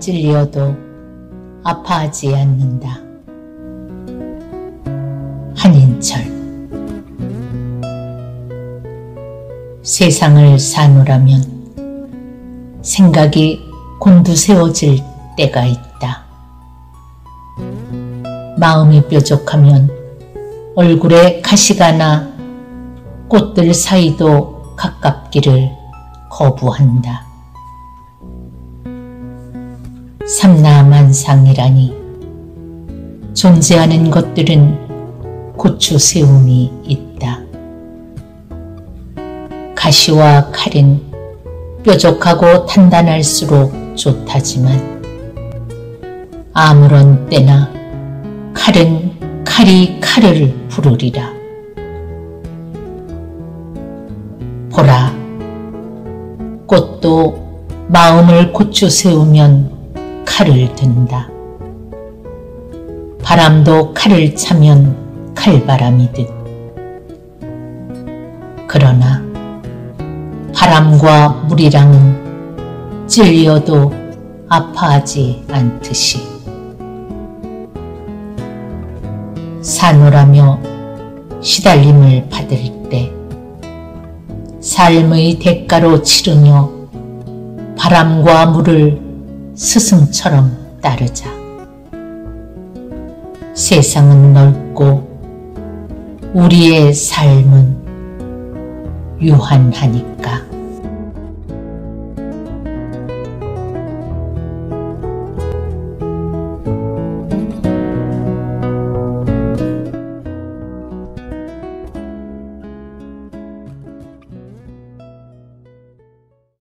찔려도 아파하지 않는다. 한인철. 세상을 사노라면 생각이 곤두세워질 때가 있다. 마음이 뾰족하면 얼굴에 가시가 나 꽃들 사이도 가깝기를 거부한다. 삼라만상이라니 존재하는 것들은 고추세움이 있다. 가시와 칼은 뾰족하고 단단할수록 좋다지만 아무런 때나 칼은 칼이 칼을 부르리라. 보라, 꽃도 마음을 고추 세우면 칼을 든다. 바람도 칼을 차면 칼바람이듯. 그러나 바람과 물이랑은 찔려도 아파하지 않듯이 사노라며 시달림을 받을 때 삶의 대가로 치르며 바람과 물을 스승처럼 따르자. 세상은 넓고 우리의 삶은 유한하니까.